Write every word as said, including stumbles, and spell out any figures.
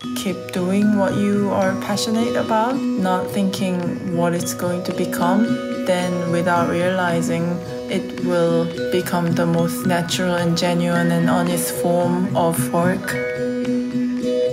keep doing what you are passionate about, not thinking what it's going to become, then without realizing, it will become the most natural and genuine and honest form of work.